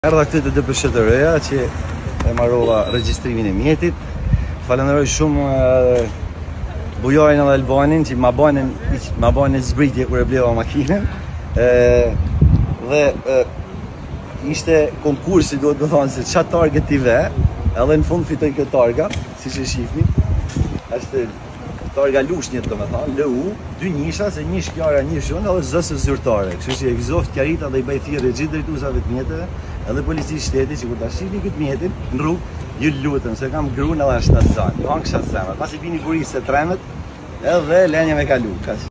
Erdha këtë të DPSH-reja që e marrova regjistrimin e mjetit. Falenderoj shumë Bujarin edhe Albanin që ma banin zbritje kur e bleva makinen. Dhe ishte konkursi, duhet të thonë se çfarë target t'i ve, edhe në fund fitoj këtë targa, siç e shihni. Është targa lushnjët, domethënë, LU, 2 nisha, se një shkjara, një shunë, edhe zësë zyrtare. Kështu që e gëzoft Kiarita dhe i bëj thirrje gjithë drejtuesave të mjeteve, edhe policisë shtetit që kur ta shihni këtë mjetin në rrugë, ju lutem se kam gruan edhe në shtatzan. Ju hanë kësha zemra. Pasi vini burisë se tremet, edhe lenja me kalu.